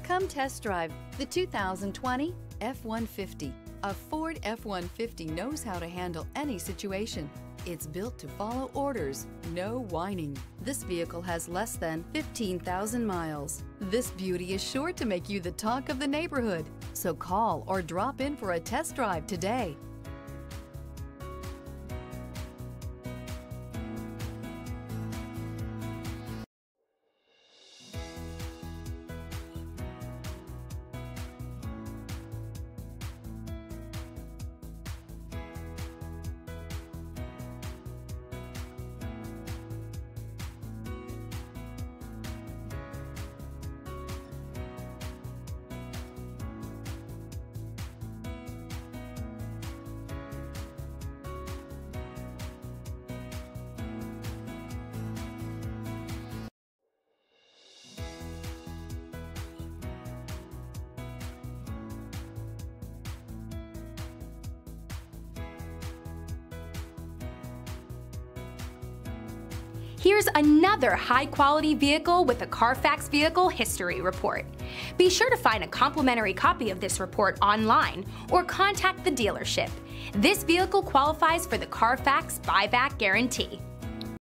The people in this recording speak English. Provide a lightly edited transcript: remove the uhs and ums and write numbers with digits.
Come test drive the 2020 F-150. A Ford F-150 knows how to handle any situation. It's built to follow orders, no whining. This vehicle has less than 15,000 miles. This beauty is sure to make you the talk of the neighborhood. So call or drop in for a test drive today. Here's another high-quality vehicle with a Carfax Vehicle History Report. Be sure to find a complimentary copy of this report online or contact the dealership. This vehicle qualifies for the Carfax Buyback Guarantee.